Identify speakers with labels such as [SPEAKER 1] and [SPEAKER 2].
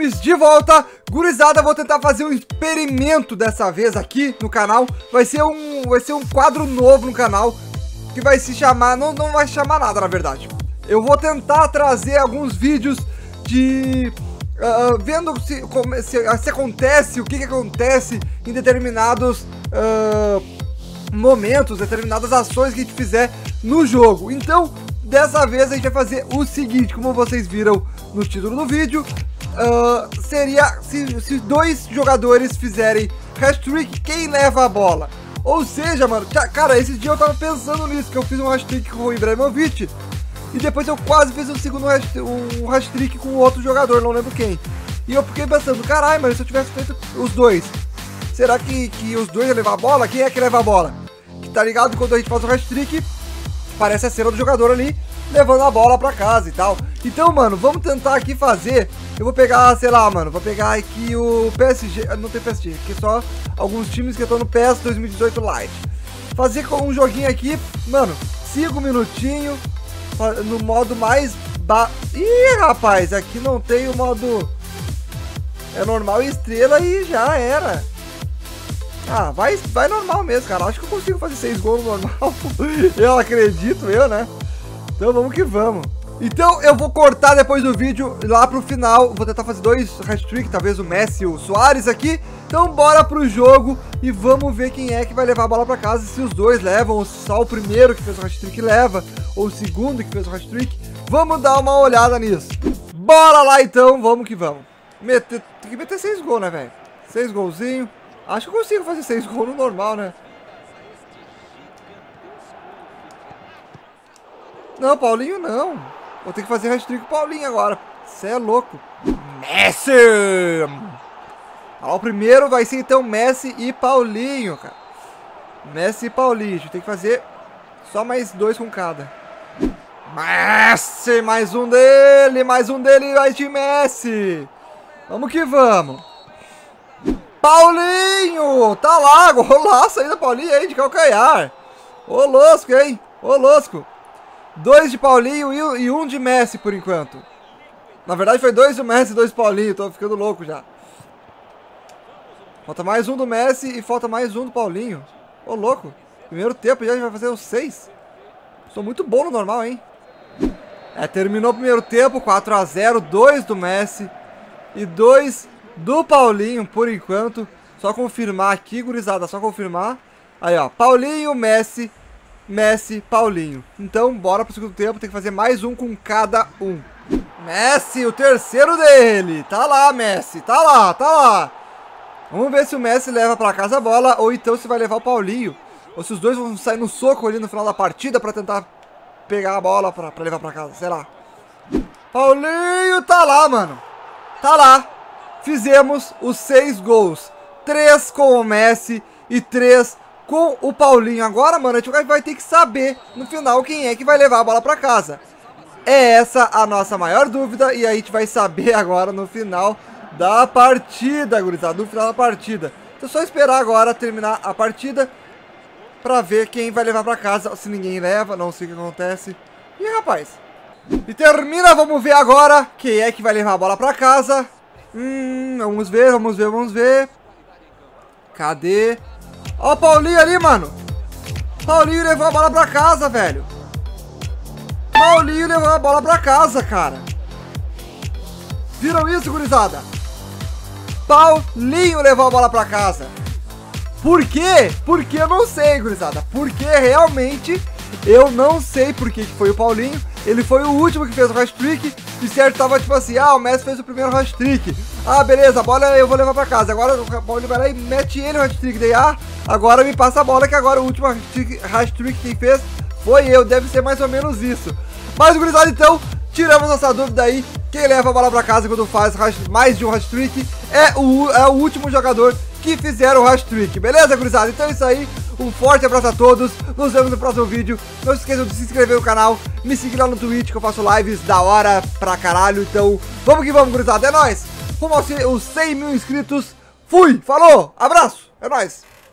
[SPEAKER 1] Lives de volta. Gurizada, vou tentar fazer um experimento dessa vez aqui no canal. Vai ser um quadro novo no canal, que vai se chamar, não vai chamar nada na verdade. Eu vou tentar trazer alguns vídeos de... vendo se acontece, o que acontece em determinados momentos, determinadas ações que a gente fizer no jogo. Então, dessa vez a gente vai fazer o seguinte, como vocês viram no título do vídeo, seria se dois jogadores fizerem hat-trick, quem leva a bola? Ou seja, mano, cara, esse dia eu tava pensando nisso, que eu fiz um hat-trick com o Ibrahimovic, e depois eu quase fiz um segundo hat-trick com outro jogador, não lembro quem. E eu fiquei pensando, caralho, mas se eu tivesse feito os dois, será que os dois iam levar a bola? Quem é que leva a bola? Que tá ligado, quando a gente faz o hat-trick, parece a cena do jogador ali, levando a bola pra casa e tal. Então, mano, vamos tentar aqui fazer. Eu vou pegar, sei lá, mano, vou pegar aqui o PSG, não tem PSG, aqui só alguns times que estão no PES 2018 Lite. Fazer com um joguinho aqui, mano, 5 minutinhos, no modo mais Ih, rapaz, aqui não tem o modo... É normal e estrela e já era. Ah, vai normal mesmo, cara. Acho que eu consigo fazer 6 gols no normal. Eu acredito, né? Então vamos que vamos. Então eu vou cortar depois do vídeo lá pro final. Vou tentar fazer 2 hat-trick, talvez o Messi e o Suárez aqui. Então bora pro jogo e vamos ver quem é que vai levar a bola pra casa. Se os dois levam, ou só o primeiro que fez o hat-trick leva, ou o segundo que fez o hat-trick. Vamos dar uma olhada nisso. Bora lá então, vamos que vamos. Tem que meter 6 gols, né, velho? 6 golzinhos. Acho que eu consigo fazer 6 gols no normal, né? Não, Paulinho não. Vou ter que fazer hat-trick com o Paulinho agora. Você é louco. Messi! O primeiro vai ser então Messi e Paulinho, cara. Messi e Paulinho. A gente tem que fazer só mais 2 com cada. Messi! Mais um dele! Mais um dele! Mais de Messi! Vamos que vamos. Paulinho! Tá lá! Golaço aí da Paulinho aí de calcanhar. Ô louco, hein? Ô louco. 2 de Paulinho e 1 de Messi por enquanto. Na verdade foi 2 do Messi e 2 do Paulinho. Tô ficando louco já. Falta mais 1 do Messi e falta mais 1 do Paulinho. Ô louco. Primeiro tempo já vai fazer os 6. Sou muito bom no normal, hein? Terminou o primeiro tempo. 4 a 0. 2 do Messi e 2 do Paulinho por enquanto. Só confirmar aqui, gurizada. Só confirmar. Aí, ó. Paulinho, Messi, Paulinho. Então, bora pro segundo tempo. Tem que fazer mais 1 com cada um. Messi, o terceiro dele. Tá lá, Messi. Tá lá. Vamos ver se o Messi leva pra casa a bola ou então se vai levar o Paulinho. Ou se os dois vão sair no soco ali no final da partida pra tentar pegar a bola pra levar pra casa. Sei lá. Paulinho tá lá, mano. Tá lá. Fizemos os 6 gols. 3 com o Messi e 3 com o Paulinho. Agora, mano, a gente vai ter que saber no final quem é que vai levar a bola pra casa. É essa a nossa maior dúvida e a gente vai saber agora no final da partida, gurizada. No final da partida. Então é só esperar agora terminar a partida pra ver quem vai levar pra casa. Se ninguém leva, não sei o que acontece. Ih, rapaz. E termina, vamos ver agora quem é que vai levar a bola pra casa. Vamos ver. Cadê? Ó o Paulinho ali, mano. Paulinho levou a bola pra casa, velho. Paulinho levou a bola pra casa, cara. Viram isso, gurizada? Paulinho levou a bola pra casa. Por quê? Porque eu não sei, gurizada. Porque realmente eu não sei por que foi o Paulinho. Ele foi o último que fez o hat-trick. E certo tava tipo assim, o Messi fez o primeiro hat-trick. Beleza, a bola eu vou levar pra casa. Agora o Paulinho vai lá e mete ele no hat-trick. Daí, agora me passa a bola, que agora o último hat-trick que fez foi eu. Deve ser mais ou menos isso. Mas, gurizada, então, tiramos essa dúvida aí. Quem leva a bola pra casa quando faz mais de um hat-trick é o último jogador que fizeram o hat-trick. Beleza, gurizada? Então é isso aí. Um forte abraço a todos. Nos vemos no próximo vídeo. Não se esqueçam de se inscrever no canal. Me seguir lá no Twitch, que eu faço lives da hora pra caralho. Então, vamos que vamos, gurizada. É nóis. Rumo aos 100 mil inscritos. Fui. Falou. Abraço. É nóis.